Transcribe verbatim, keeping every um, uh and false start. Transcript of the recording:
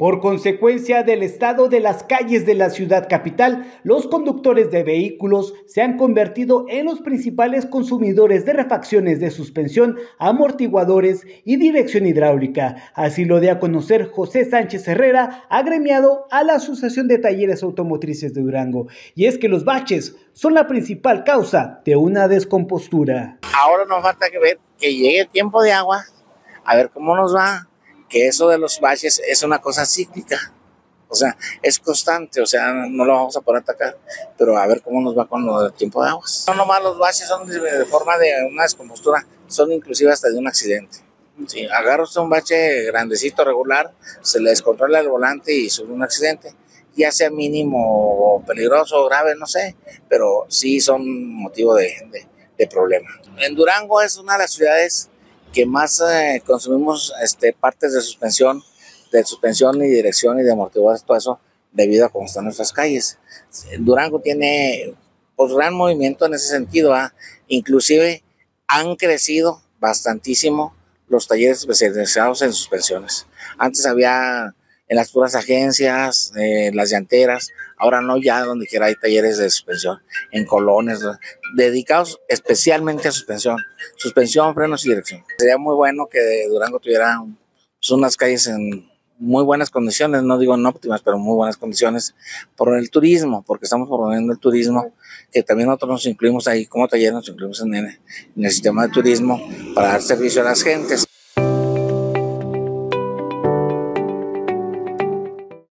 Por consecuencia del estado de las calles de la ciudad capital, los conductores de vehículos se han convertido en los principales consumidores de refacciones de suspensión, amortiguadores y dirección hidráulica. Así lo dio a conocer José Sánchez Herrera, agremiado a la Asociación de Talleres Automotrices de Durango. Y es que los baches son la principal causa de una descompostura. Ahora nos falta que ver que llegue el tiempo de agua, a ver cómo nos va. Que eso de los baches es una cosa cíclica, o sea, es constante, o sea, no lo vamos a poder atacar, pero a ver cómo nos va con el tiempo de aguas. No nomás los baches son de, de forma de una descompostura, son inclusive hasta de un accidente. Si agarra usted un bache grandecito, regular, se le descontrola el volante y sufre un accidente, ya sea mínimo o peligroso o grave, no sé, pero sí son motivo de, de, de problema. En Durango es una de las ciudades que más eh, consumimos este, partes de suspensión, de suspensión y dirección y de amortiguadores, todo eso, debido a cómo están nuestras calles. Durango tiene pues, gran movimiento en ese sentido, ¿eh? Inclusive han crecido bastantísimo los talleres especializados en suspensiones. Antes había en las puras agencias, eh, las llanteras, ahora no, ya donde quiera hay talleres de suspensión, en colonias, dedicados especialmente a suspensión, suspensión, frenos y dirección. Sería muy bueno que Durango tuviera pues, unas calles en muy buenas condiciones, no digo en óptimas, pero muy buenas condiciones, por el turismo, porque estamos promoviendo el turismo, que también nosotros nos incluimos ahí como taller, nos incluimos en el, en el sistema de turismo para dar servicio a las gentes.